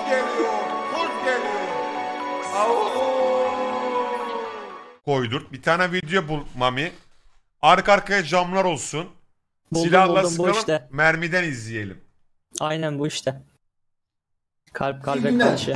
geliyor. Kurt geliyor. Au. Koydurt. Bir tane video bul Mami. Arka arkaya camlar olsun. Silahla buldum, bu sıkalım. işte. Mermiden izleyelim. Aynen bu işte. Kalbe karşı.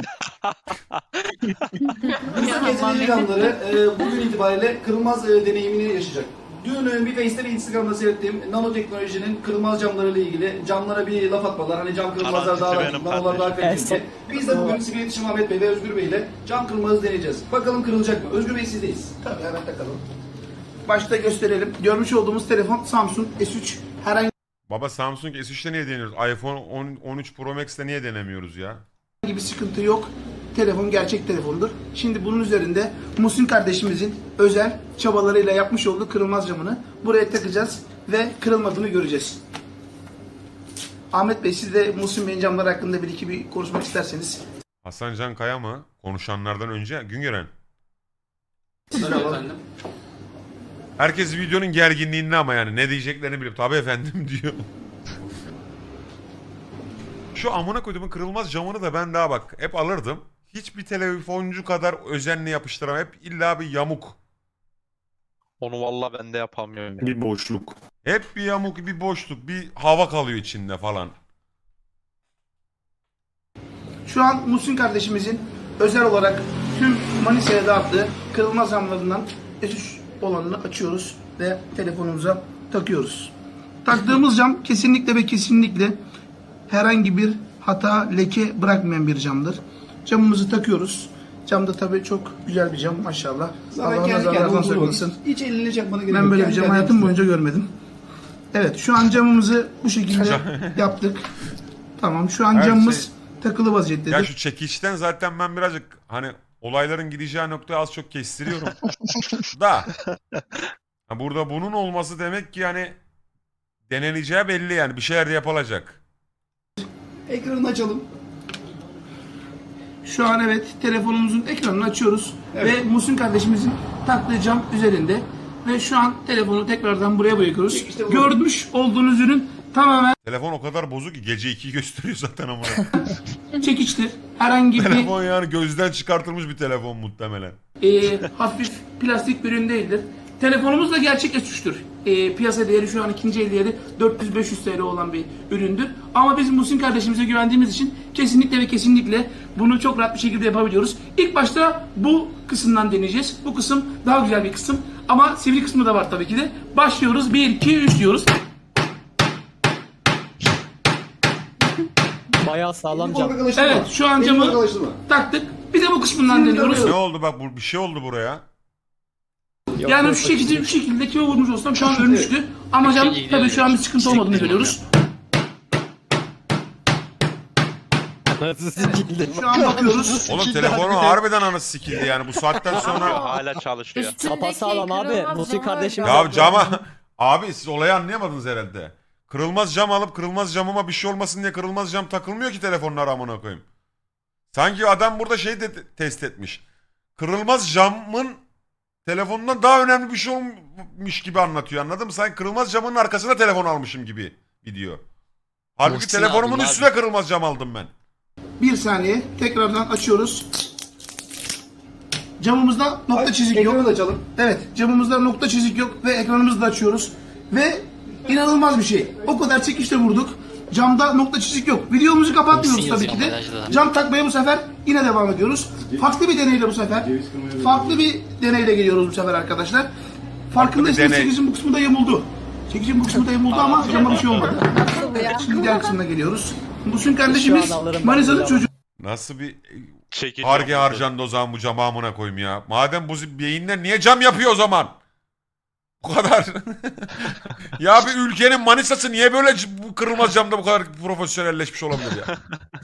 Musa Geceleri canları bugün itibariyle kırılmaz deneyimini yaşayacak. Dün bir Face'te ve Instagram'da seyrettiğim nanoteknolojinin kırılmaz camlarıyla ilgili camlara bir laf atmalar. Hani cam kırılmazlar daha rahat, nanolar daha kaliteli. Biz de bugün Sivil İletişim Ahmet Bey ve Özgür Bey ile cam kırılmazı deneyeceğiz. Bakalım kırılacak mı? Özgür Bey sizdeyiz. Tabii hemen takalım. Başta gösterelim. Görmüş olduğumuz telefon Samsung S3. Herhangi Baba Samsung S3'te niye deniyoruz? iPhone 13 Pro Max'te niye denemiyoruz ya? bir sıkıntı yok. Telefon gerçek telefondur. Şimdi bunun üzerinde Muhsin kardeşimizin özel çabalarıyla yapmış olduğu kırılmaz camını buraya takacağız ve kırılmadığını göreceğiz. Ahmet Bey, siz de Muhsin Bey'in camları hakkında bir konuşmak isterseniz. Hasan Can Kaya mı? Konuşanlardan önce Güngören. Efendim. Herkes videonun gerginliğinde ama yani ne diyeceklerini biliyor. Tabii efendim diyor. Şu amına koyduğumun kırılmaz camını da ben daha bak hep alırdım. Hiçbir telefoncu kadar özenle yapıştıramam. Hep illa bir yamuk. Onu vallahi ben de yapamıyorum ya. Bir boşluk. Hep bir yamuk, bir boşluk, bir hava kalıyor içinde falan. Şu an Muhsin kardeşimizin özel olarak tüm Manisa'ya dağıttığı kırılmaz camlarından S3 olanını açıyoruz ve telefonumuza takıyoruz. Taktığımız cam kesinlikle ve kesinlikle herhangi bir hata, leke bırakmayan bir camdır. Camımızı takıyoruz. Cam da tabii çok güzel bir cam maşallah. Allah nazarlardan saklasın. Hiç elini çakmana gerek yok. Ben böyle bir cam hayatım boyunca görmedim. Evet, şu an camımızı bu şekilde yaptık. Tamam, şu an camımız takılı vaziyettedir. Ya şu çekişten zaten ben birazcık hani olayların gideceği noktayı az çok kestiriyorum. Da burada bunun olması demek ki yani deneneceği belli yani bir şeyler de yapılacak. Ekranını açalım. Şu an evet telefonumuzun ekranını açıyoruz ve Muhsin kardeşimizin taktığı cam üzerinde ve şu an telefonu tekrardan buraya bırakıyoruz. İşte görmüş olduğunuz ürün tamamen Telefon o kadar bozuk ki gece 2'yi gösteriyor zaten ama. çekiçtir. Herhangi bir Telefon yani gözden çıkartılmış bir telefon muhtemelen. hafif plastik bir ürün değildir. Telefonumuz da gerçek S3'tür. Piyasa değeri şu an ikinci el değeri 400-500 TL olan bir üründür. Ama biz Muhsin kardeşimize güvendiğimiz için kesinlikle ve kesinlikle bunu çok rahat bir şekilde yapabiliyoruz. İlk başta bu kısımdan deneyeceğiz. Bu kısım daha güzel bir kısım. Ama sivri kısmı da var tabii ki de. Başlıyoruz. 1, 2, 3 diyoruz. Bayağı sağlam cam. Evet, şu an camı taktık. Bir de bu kısmından deniyoruz. Ne oldu bak bir şey oldu buraya. Yani şu şekilde kime vurmuş olsam şu an ölmüştü. Ama cam tabii şu an bir sıkıntı olmadığını görüyoruz. Şu an bakıyoruz. Oğlum telefonun harbiden anası sikildi yani bu saatten sonra. Hala çalışıyor. Sapasağlam abi. Muhsin kardeşim. Ya cama abi siz olayı anlayamadınız herhalde. Kırılmaz cam alıp kırılmaz camıma bir şey olmasın diye kırılmaz cam takılmıyor ki telefonlara amına koyayım. Sanki adam burada şey de test etmiş. Kırılmaz camın telefonundan daha önemli bir şey olmuş gibi anlatıyor, anladın mı? Sanki kırılmaz camın arkasına telefon almışım gibi video. Halbuki Muhsin telefonumun abi, üstüne kırılmaz cam aldım ben. Bir saniye tekrardan açıyoruz. Camımızda nokta çizik yok. Ekranı da açalım. Evet, camımızda nokta çizik yok ve ekranımızı da açıyoruz. Ve inanılmaz bir şey. O kadar çekişle vurduk. Camda nokta çizik yok. Videomuzu kapatmıyoruz tabii ki de. Cam takmaya bu sefer yine devam ediyoruz. Farklı bir deneyle bu sefer. Farklı bir deneyle geliyoruz bu sefer arkadaşlar. Farkındaysanız çekicin bu kısmı da yamuldu. Çekicin bu kısmı da yamuldu ama cama bir şey olmadı. Şimdi diğer kısmına geliyoruz. Muhsin kardeşimiz Manisa'nın çocuğu. Nasıl bir Çekici harge oldu. harcandı o zaman bu cama amına koyayım ya. Madem bu beyinler niye cam yapıyor o zaman? Bu kadar. Ya bir ülkenin Manisa'sı niye böyle bu kırılmaz camda bu kadar profesyonelleşmiş olabilir ya?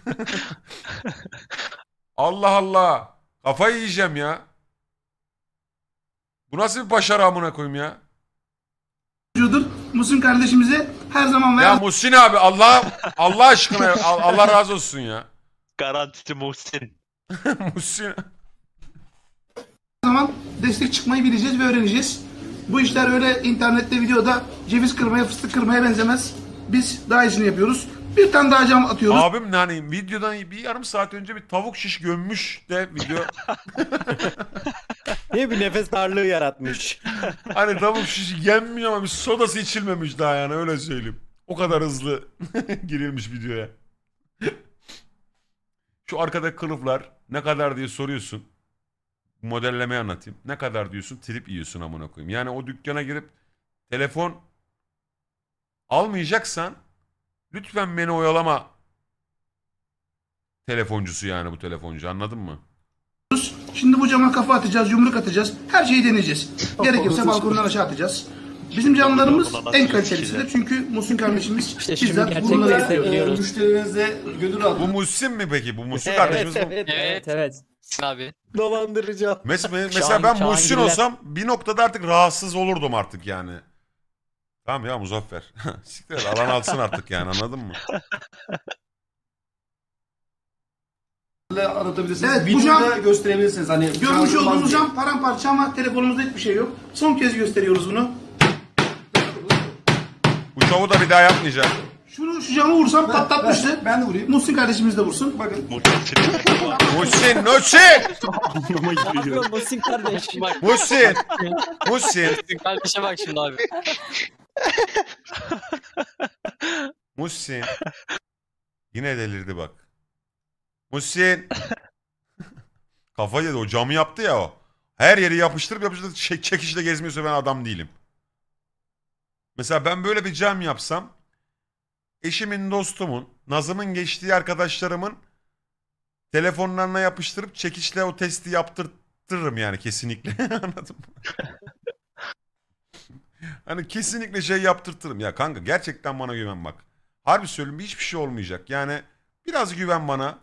Allah Allah. Kafayı yiyeceğim ya. Bu nasıl bir başarı amına koyayım ya? Muhsin kardeşimize her zaman Ya Muhsin abi Allah aşkına Allah razı olsun ya. Garantisi Muhsin. Muhsin. zaman destek çıkmayı bileceğiz ve öğreneceğiz. Bu işler öyle internette videoda ceviz kırmaya, fıstık kırmaya benzemez. Biz daha iyisini yapıyoruz. Bir tane daha cam atıyoruz. Abim yani videodan bir yarım saat önce bir tavuk şiş gömmüş de video. Niye bir nefes darlığı yaratmış? Hani tavuk şiş yenmiyor ama bir sodası içilmemiş daha yani öyle söyleyeyim. O kadar hızlı girilmiş videoya. Şu arkada kılıflar ne kadar diye soruyorsun. Modellemeyi anlatayım. Ne kadar diyorsun trip yiyorsun amına koyayım. Yani o dükkana girip telefon almayacaksan lütfen beni oyalama telefoncusu yani bu telefoncu anladın mı? Şimdi bu cama kafa atacağız, yumruk atacağız. Her şeyi deneyeceğiz. Gerekirse balkondan aşağı atacağız. Bizim camlarımız en kalitelisidir. Çünkü Muhsin kardeşimiz İşte şimdi bizzat gerçekleri bunları yapıyor. seviyoruz. Müşterilerinize gönül rahatlığı. Bu Muhsin mi peki? Bu Muhsin kardeşimiz bu. Evet evet. Abi. Dolandırıcı. Mesela ben Şahin Muhsin Güler. olsam bir noktada artık rahatsız olurdum artık yani. Tamam ya Muzaffer. Siktir et, alan alsın artık yani anladın mı? Aratabilirsiniz. Evet, bu Videoda cam- gösterebilirsiniz. Hani Görmüş çağrılmaz olduğumuz diye. cam paramparça ama telefonumuzda hiçbir şey yok. Son kez gösteriyoruz bunu. Bu şovu da bir daha yapmayacağım. Şu camı vursam patlatmıştı. Ben de vurayım. Muhsin kardeşimiz de vursun. Bakın. Muhsin, Muhsin! Ne yapıyorsun Muhsin kardeş? Bak Muhsin! Muhsin! kardeşe bak şimdi abi. Muhsin. Yine delirdi bak. Muhsin. Kafa yedi o camı yaptı ya o. Her yeri yapıştırıp çekişle gezmiyorsa ben adam değilim. Mesela ben böyle bir cam yapsam eşimin, dostumun, Nazım'ın geçtiği arkadaşlarımın telefonlarına yapıştırıp çekişle o testi yaptırtırım yani kesinlikle. Anladın mı? Hani kesinlikle şey yaptırtırım. Ya kanka gerçekten bana güven bak. Harbi söylüyorum hiçbir şey olmayacak. Yani biraz güven bana.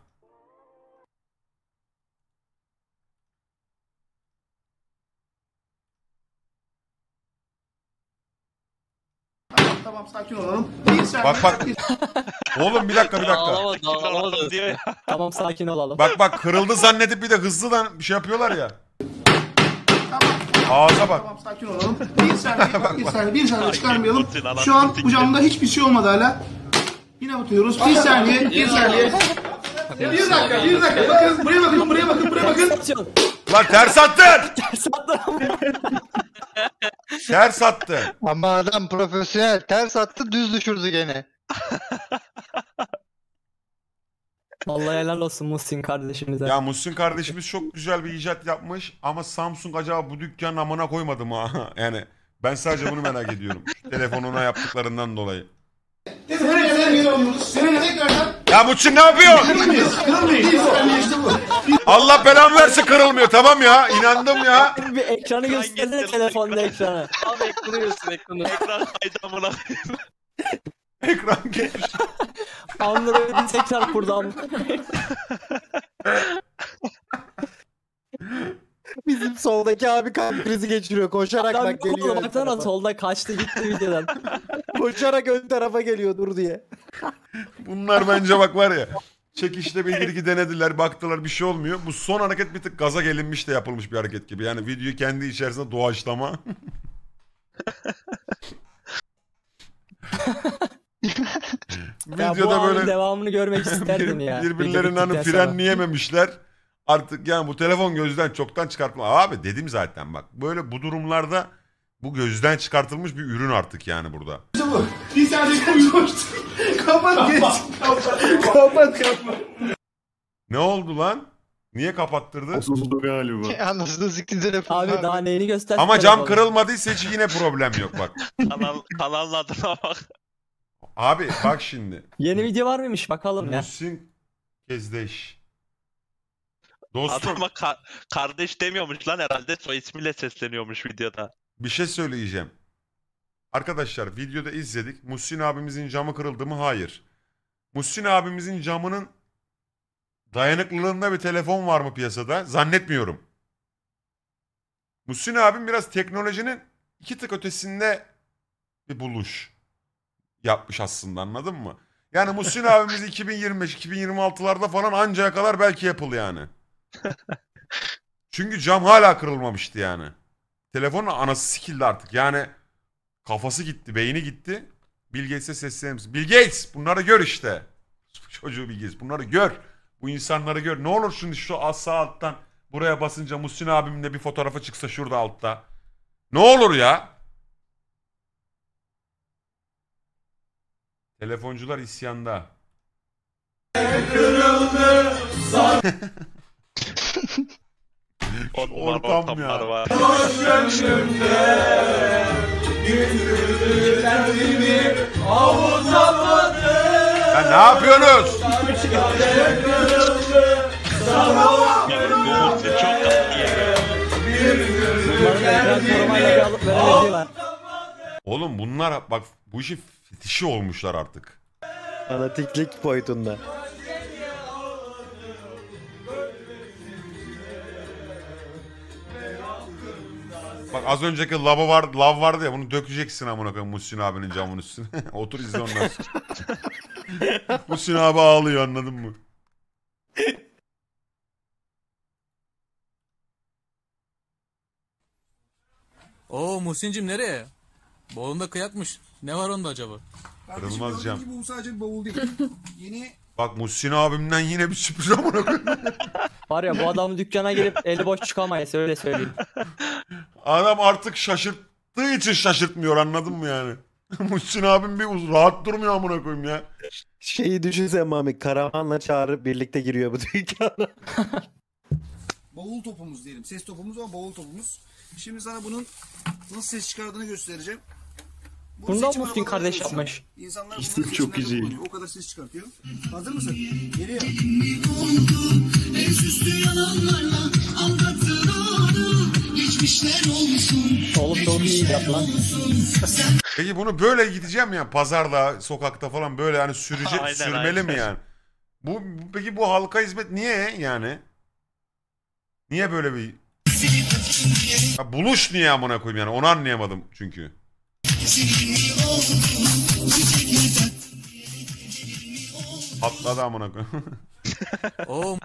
Tamam sakin olalım. Bir saniye. Bak. Oğlum bir dakika. Ağlamadı diyor ya. Tamam sakin olalım. Bak kırıldı zannedip bir de hızlıdan bir şey yapıyorlar ya. Tamam. Ağza bak. Tamam sakin olalım. Bir saniye çıkarmayalım. Şu an bu camda hiçbir şey olmadı hala. Yine batıyoruz. Bir saniye. Bir dakika. Bakın buraya bakın. Atıyorsun. Lan ters attın. Ters attın. Ters attın. Ama adam profesyonel ters attı düz düşürdü gene. Vallahi helal olsun Muhsin kardeşimize. Ya Muhsin kardeşimiz çok güzel bir icat yapmış ama Samsung acaba bu dükkanın amına koymadı mı? Yani ben sadece bunu merak ediyorum. Şu telefonuna yaptıklarından dolayı. Seni tekrardan Ya Muhsin ne yapıyor? Allah belamı versin kırılmıyor tamam ya inandım ya. Bir ekranı göstersene telefonda ekranı. Abi ekranı göster ekranı. Ekran kaydı amına. Ekran geçmiş. Android'i tekrar kurdu. Bizim soldaki abi kalp krizi geçiriyor. Koşarak Adam bak geliyor. ön baksana tarafa. solda kaçtı gitti videodan. Koşarak ön tarafa geliyor dur diye. Bunlar bence bak var ya. Çekişte bir iki denediler baktılar bir şey olmuyor. Bu son hareket bir tık gaza gelinmiş de yapılmış bir hareket gibi. Yani videoyu kendi içerisinde doğaçlama. Ya bu Videoda anın böyle devamını görmek isterdim ya. birbirlerinin Video hani bittikten sonra. frenleyememişler. Artık yani bu telefon gözden çoktan çıkartma. Abi dedim zaten bak. Böyle bu durumlarda bu gözden çıkartılmış bir ürün artık yani burada. bir saniye koştu. Kapat geç. Kapat. Ne oldu lan? Niye kapattırdı? Anasını sikti telefonu. Abi daha neyini göstersin Ama cam telefonu. kırılmadıysa hiç yine problem yok bak. Kanalın adına bak. Abi bak şimdi. Yeni video var mıymış bakalım ya. Muhsin Kezdeş. Dostum Adama kardeş demiyormuş lan herhalde. Soy ismiyle sesleniyormuş videoda. bir şey söyleyeceğim. Arkadaşlar videoda izledik. Muhsin abimizin camı kırıldı mı? Hayır. Muhsin abimizin camının dayanıklılığında bir telefon var mı piyasada? Zannetmiyorum. Muhsin abim biraz teknolojinin iki tık ötesinde bir buluş yapmış aslında anladın mı? Yani Muhsin abimiz 2025-2026'larda falan anca yakalar belki Apple yani. Çünkü cam hala kırılmamıştı yani. Telefonun anası sikildi artık yani kafası gitti, beyni gitti. Bill Gates'e seslenir misin? Bill Gates bunları gör işte. Çocuğu Bill Gates bunları gör. Bu insanları gör. Ne olur şimdi şu sağ alttan buraya basınca Muhsin abimle bir fotoğrafı çıksa şurada altta. Ne olur ya. Telefoncular isyanda. Ortam ya. Var. Ya ne yapıyorsunuz? Bu Muhsin çok tatlı geliyor. Bunların ekran korumayla bir alıp verebildiler. Oğlum bunlar bak bu işin fetişi olmuşlar artık. Fanatiklik boyutunda. Bak az önceki lav vardı ya bunu dökeceksin amına koyayım Muhsin abinin camının üstüne. Otur izle ondan sonra. Muhsin abi ağlıyor anladın mı? Oo Muhsin'cim nereye? Boğunda kıyakmış. Ne var onda acaba? Kırılmaz cam. Bu sadece bir bavul değil. Yeni Bak Muhsin abimden yine bir sürpriz amına koyayım. Var ya bu adam dükkana gelip eli boş çıkamayız öyle söyleyeyim. Adam artık şaşırttığı için şaşırtmıyor anladın mı yani? Muhsin abim bir rahat durmuyor amına koyayım ya. Şeyi düşünsene Mami. Karavanla Çağrı birlikte giriyor bu dükkana. bavul topumuz diyelim. Ses topumuz ama bavul topumuz. Şimdi sana bunun nasıl ses çıkardığını göstereceğim. Bu Bunu da seçim Muhsin arabaları kardeş oluşuyor. yapmış. İnsanlar bunu çok iyi. O kadar ses çıkartıyor. Hazır mısın? Geliyor. Oğlum çok iyi yap lan. Peki bunu böyle gideceğim ya pazarda, sokakta falan böyle hani Aynen, sürmeli mi aynen. yani? Peki bu halka hizmet niye yani? Niye böyle bir ya buluş niye amına koyayım yani onu anlayamadım çünkü. Patladı amına koyayım. Oo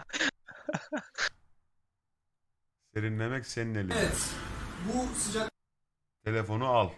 Serinlemek senin elinde. Evet. Bu sıcak Telefonu al.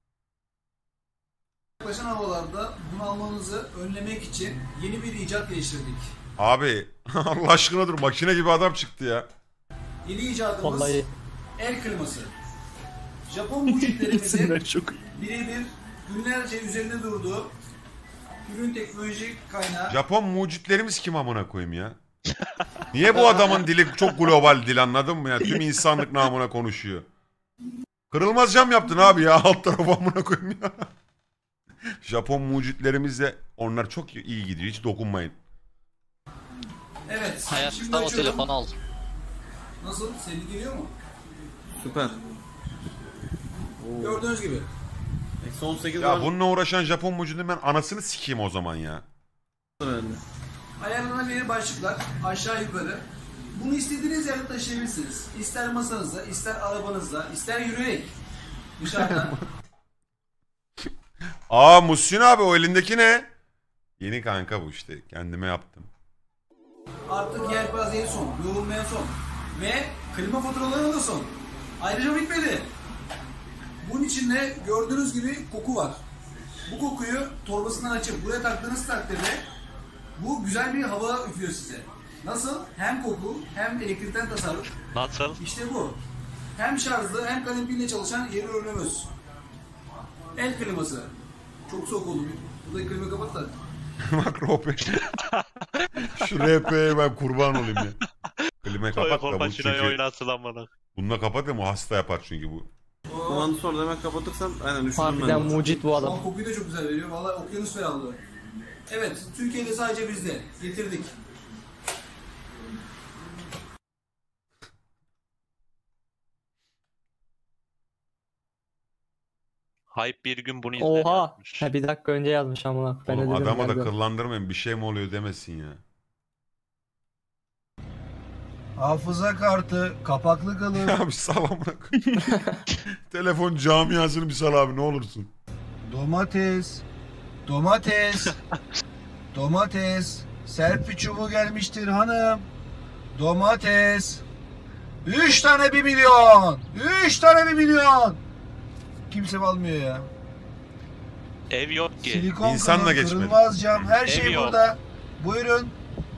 yaklaşan havalarda bunalmanızı önlemek için yeni bir icat geliştirdik. Abi Allah aşkına dur makine gibi adam çıktı ya. Yeni icadımız Vallahi. el kliması. Japon mucitlerimizin birebir günlerce üzerinde durduğu ürün teknolojik kaynağı. Japon mucitlerimiz kim amına koyayım ya? Niye bu adamın dili çok global dil anladın mı ya? Tüm insanlık namına konuşuyor. Kırılmaz cam yaptın abi ya alt tarafı amına koyayım ya. Japon mucitlerimiz de onlar çok iyi gidiyor hiç dokunmayın. Evet. Hayat Şimdi tutan o açıyorum. telefonu al. Nasıl? Seni geliyor mu? Süper. Gördüğünüz gibi. Eksi 18 Ya var bununla uğraşan Japon mucidini ben anasını sikeyim o zaman ya. bende. Ayarlanabilir başlıklar aşağı yukarı. Bunu istediğiniz yerde taşıyabilirsiniz. İster masanızda, ister arabanızda, ister yürüyerek. Dışarıdan. Aa Muhsin abi o elindeki ne? Yeni kanka bu işte kendime yaptım. Artık yelpazeye son, yorulmaya son. Ve klima faturalarına da son. Ayrıca bitmedi. Bunun içinde gördüğünüz gibi koku var. Bu kokuyu torbasından açıp buraya taktığınız takdirde bu güzel bir hava üflüyor size. Nasıl? Hem koku hem elektrikten tasarruf. Nasıl? İşte bu. Hem şarjlı hem kalem pille çalışan yeni ürünümüz. El kliması. Çok soğuk oldu. Burada klimayı kapat da. Bak RP. Şu RP'ye ben kurban olayım ya. Klimayı kapat da bu Kolpaçinayı çünkü. oynasın amına. Bununla kapat ya bu hasta yapar çünkü bu. Kumanda sonra hemen kapatırsan aynen üşüdüm Harbiden ben. mucit bu adam. Ama kokuyu da çok güzel veriyor. Vallahi okyanus ferahlığı. Evet, Türkiye'de sadece bizde. Getirdik. Hype bir gün bunu izler Oha. yazmış. Ha, bir dakika önce yazmış amına. Ben Oğlum de dedim adama da galiba. kıllandırmayın bir şey mi oluyor demesin ya. Hafıza kartı, kapaklı kalın. Ya bir sal amına koyayım. Telefon camiasını bir sal abi ne olursun. Domates, domates, domates. Selfie çubuğu gelmiştir hanım. Domates. 3 tane 1 milyon. 3 tane 1 milyon. Kimse almıyor ya. Ev yok ki. Silikon İnsanla kılıf, geçmedi. kırılmaz cam, her şey Ev yok. burada. Buyurun.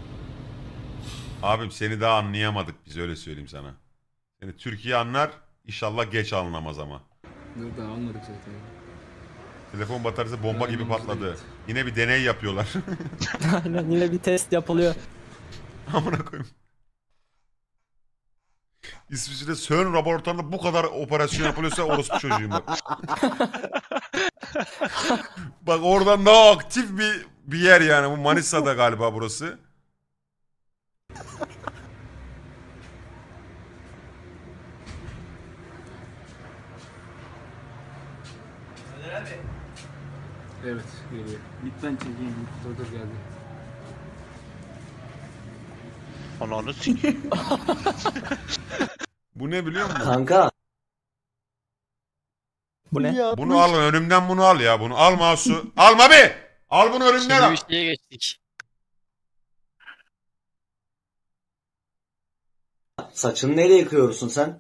Abim seni daha anlayamadık biz, öyle söyleyeyim sana. Seni Türkiye anlar, inşallah geç anlamaz ama. Dur da anladık zaten. Telefon bataryası bomba gibi patladı. Yine bir deney yapıyorlar. Aynen, yine bir test yapılıyor. Amına koyayım. İsviçre CERN laboratuvarında bu kadar operasyon yapılıyorsa orospu çocuğuyum bak. Bak oradan daha aktif bir yer yani. Bu Manisa'da galiba burası. Evet geliyor. Lütfen çekeyim. Dur geldi. Ananı sikeyim. Bu ne biliyor musun? Kanka. Bu ne? Bunu al önümden, bunu al ya. Bunu al Masu. Alma be! Al bunu önümden Şimdi al. bir şeye geçtik. Saçını neyle yıkıyorsun sen?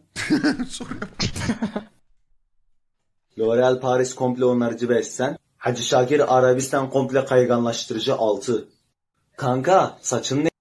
L'Oreal Paris komple onarıcı 5 sen. Hacı Şakir Arabistan komple kayganlaştırıcı 6. Kanka saçını ne...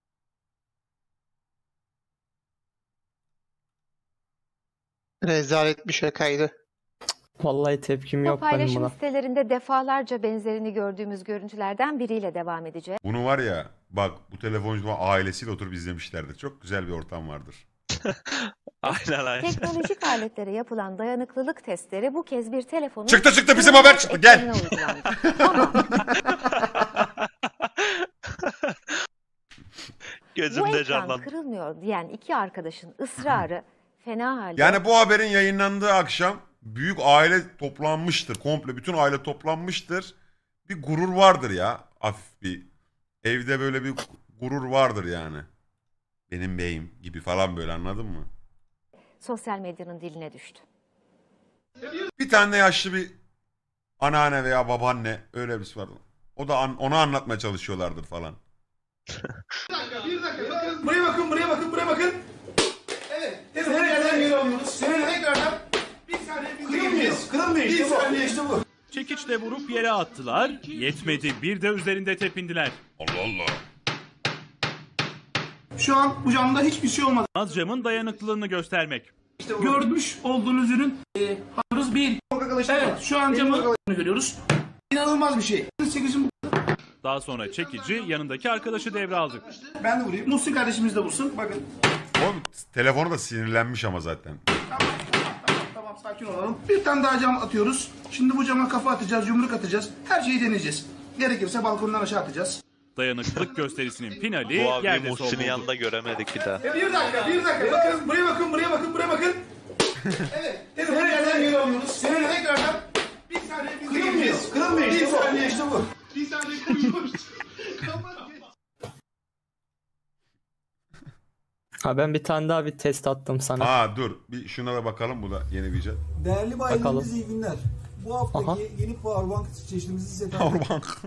Rezalet bir şakaydı. Vallahi tepkim Bu yok benim paylaşım buna. sitelerinde defalarca benzerini gördüğümüz görüntülerden biriyle devam edeceğiz. Bunu var ya, bak bu telefoncu ailesiyle oturup izlemişlerdir. Çok güzel bir ortam vardır. Aynen. Teknolojik aletlere yapılan dayanıklılık testleri bu kez bir telefonun... Çıktı bizim haber çıktı, gel. ekranına uygulandı. Ama bu Gözümde ekran canlandı. kırılmıyor diyen iki arkadaşın ısrarı fena halde... Yani bu haberin yayınlandığı akşam büyük aile toplanmıştır. Komple bütün aile toplanmıştır. Bir gurur vardır ya. Hafif bir. Evde böyle bir gurur vardır yani. Benim beyim gibi falan, böyle, anladın mı? sosyal medyanın diline düştü. Bir tane yaşlı bir anneanne veya babaanne, öyle birisi vardı. O da onu anlatmaya çalışıyorlardır falan. Bir dakika. Bakın, buraya bakın. Evet. Telefonu yerden geri alıyoruz. Seni tekrardan bir saniye kırılmıyor. Bir saniye işte bu. Çekiçle vurup yere attılar. Yetmedi. Bir de üzerinde tepindiler. Allah Allah. Şu an bu camda hiçbir şey olmadı. Az camın dayanıklılığını göstermek. İşte görmüş olduğunuz ürün hamuruz bir. Evet, şu an camı görüyoruz. İnanılmaz bir şey. Çekicim bu. Daha sonra çekici yanındaki arkadaşı devraldı. Ben de vurayım. Muhsin kardeşimiz de vursun. Bakın. Oğlum telefonu da sinirlenmiş ama zaten. Tamam, sakin olalım. Bir tane daha cam atıyoruz. Şimdi bu cama kafa atacağız, yumruk atacağız. Her şeyi deneyeceğiz. Gerekirse balkondan aşağı atacağız. Dayanıklılık gösterisinin finali Bu abi yerde Muhsin'in son buldu. yanında göremedik bir daha. Bir dakika. Bakın, buraya bakın. Evet, telefonu yerden geri alıyoruz. Seni tekrardan bir saniye kırılmıyor. Bir saniye işte bu. Bir saniye kırılmıyor. Ha, ben bir tane daha bir test attım sana. Aa dur, bir şuna da bakalım, bu da yeni bir icat. Değerli Bakalım. bayilerimiz iyi günler. Bu haftaki Aha. yeni powerbank çeşidimizi size tanıtacağım. Powerbank.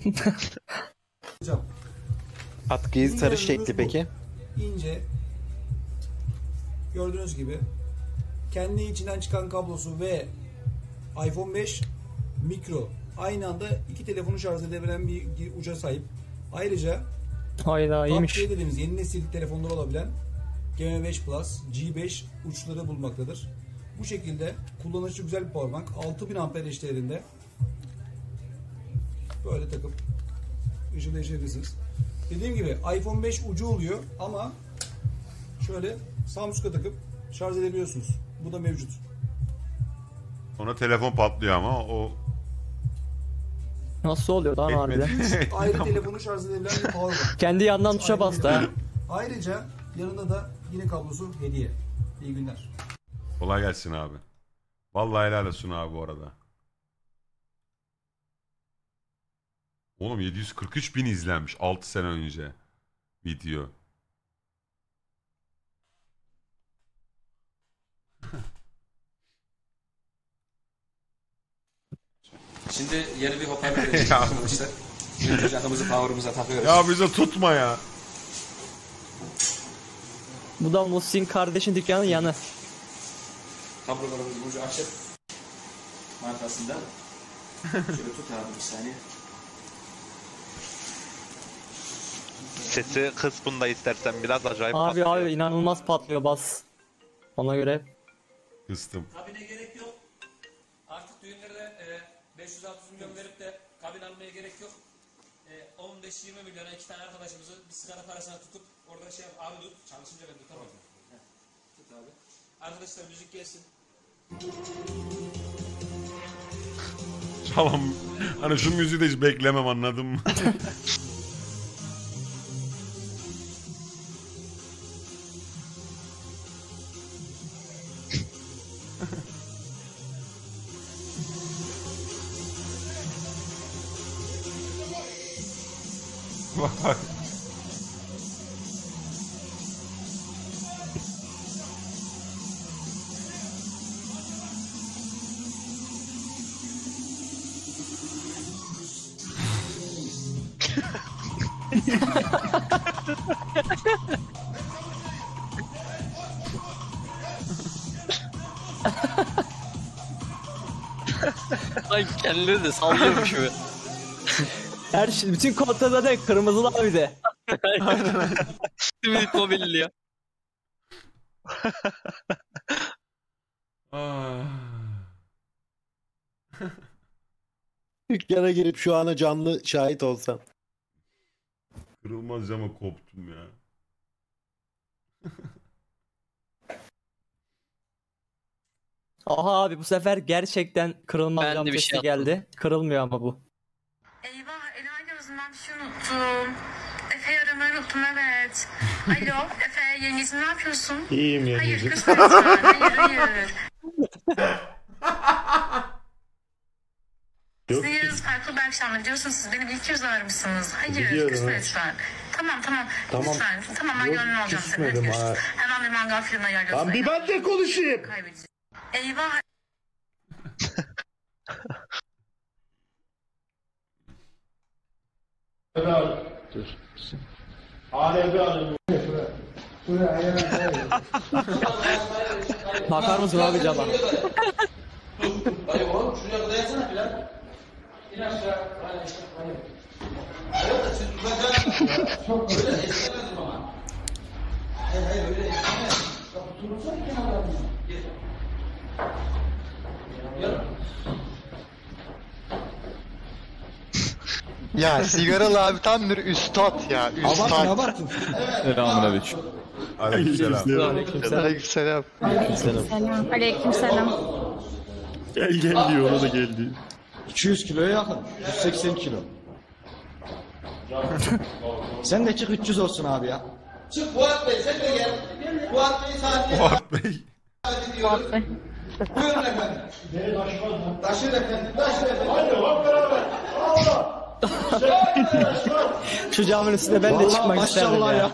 Atkıyı sarı şekli peki? İnce. Gördüğünüz gibi kendi içinden çıkan kablosu ve iPhone 5 mikro aynı anda iki telefonu şarj edebilen bir uca sahip. Ayrıca Hayda, iyiymiş. Top dediğimiz yeni nesil telefonlar olabilen GM5 Plus, G5 uçları bulunmaktadır. Bu şekilde kullanışlı güzel bir powerbank. 6000 amper değerinde. Böyle takıp ışığı değiştirebilirsiniz. Dediğim gibi iPhone 5 ucu oluyor ama şöyle Samsung'a takıp şarj edebiliyorsunuz. Bu da mevcut. Sonra telefon patlıyor ama o... Nasıl oluyor lan harbiden? Ayrı telefonu şarj edebilen bir powerbank. Kendi yandan tuşa bastı ha. Ayrıca yanında da yine kablosu hediye. İyi günler. Kolay gelsin abi. Vallahi helal olsun abi bu arada. Oğlum 743 bin izlenmiş 6 sene önce video. Şimdi yeni bir hoparlör vereceğiz arkadaşlar. Şimdi canımızı power'ımıza takıyoruz. Ya bize tutma ya. Bu da Muhsin kardeşin dükkanının yanı. Kablolarımız ucu açık markasında. Şöyle tut abi bir saniye. Sesi kıs bunda istersen biraz acayip Abi patlıyor. abi inanılmaz patlıyor bas. Ona göre. Kıstım. Kabine gerek yok. Artık düğünlerde 500-600 milyon verip de kabin almaya gerek yok. 15-20 milyona 2 tane arkadaşımızı bir sigara parasına tutup orada şey abi tut. Çalışınca ben tutamam. Tut abi. Arkadaşlar müzik gelsin. Tamam. Hani şu müziği de hiç beklemem, anladın mı? Bak bak. Ay kendileri de sallıyormuş gibi. Her şey, bütün kodda zaten kırmızılı abi de. Aynen. Simit mobilli ya. Dükkana girip şu ana canlı şahit olsam. Kırılmaz cama koptum ya. Aha abi bu sefer gerçekten kırılmaz Ben cam de bir testi şey geldi. Kırılmıyor ama bu. Eyvah, Ela gözünden bir şey unuttum. Efe'yi aramayı unuttum, evet. Alo, Efe, yengecim ne yapıyorsun? İyiyim Hayır, yengecim. kız lütfen, hayır. Yok Sizin yeriniz farklı bir akşam biliyorsunuz, siz beni bir iki yüz aramışsınız. Hayır, Biliyorum, kız evet. lütfen. Tamam, Tamam. lütfen. Tamam, ben Yok, gönlünü alacağım seni. küsmedim ha. Görüşürüz. Hemen bir mangal filmine gel gözüme. Lan bir ben de konuşayım. Kaybedeceğim. Eyvah. Bakar mısın abi cama? Hayır oğlum şuraya kadar yatsana filan. İn aşağı. Hayır. Hayır da siz tutacaksınız. Çok öyle esnemedim ama. Hayır öyle esnemedim. Tutursana kenarlarını. Gel. Gel. Ya sigaralı abi tam bir üstad ya. Üstad. Abartın. Selamünaleyküm. Aleykümselam. Aleykümselam. Aleykümselam. Aleykümselam. Gel diyor, ona da geldi. 200 kiloya yakın. 180 kilo. Sen de çık 300 olsun abi ya. Çık Fuat Bey sen de gel. Fuat Bey sahneye Fuat Bey. Fuat Bey. buyurun efendim. Taşır efendim. Taşır efendim. Hadi hop beraber. Allah. Şu camın üstüne ben de çıkmak isterdim ya.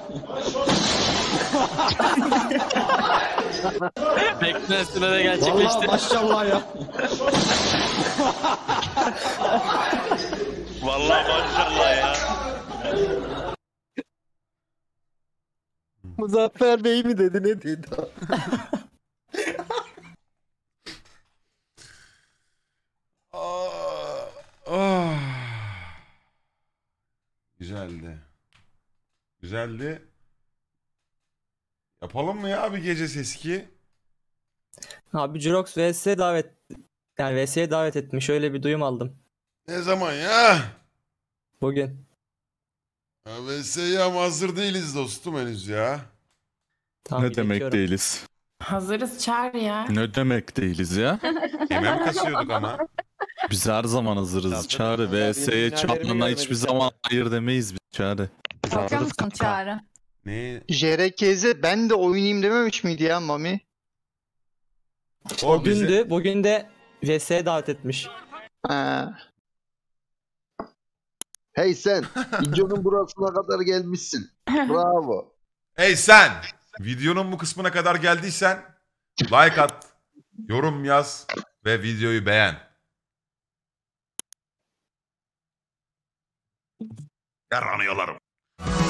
Beklentine de gerçekleşti. Vallahi maşallah ya. Vallahi maşallah ya. Muzaffer Bey mi dedi, ne dedi? Güzeldi. Güzeldi. Yapalım mı ya bir gece seski? Abi Jurox VS'ye davet, yani VS'ye davet etmiş, öyle bir duyum aldım. Ne zaman ya? Bugün. VS'ye ama hazır değiliz dostum henüz ya. Tamam, Ne demek iletiyorum. değiliz? Hazırız, çağır ya. Ne demek değiliz ya? Yemeğe mi kasıyorduk ama? Biz her zaman hazırız. Çağrı VS'ye çapına hiçbir zaman hayır demeyiz biz Çağrı. Bakıyor musun Çağrı? Ne? JRKZ ben de oynayayım dememiş miydi ya Mami? O Gündü, bugün de VS'ye davet etmiş. Hey sen, videonun burasına kadar gelmişsin. Bravo. Hey sen! Videonun bu kısmına kadar geldiysen like at, yorum yaz ve videoyu beğen. Yaranıyorlarım.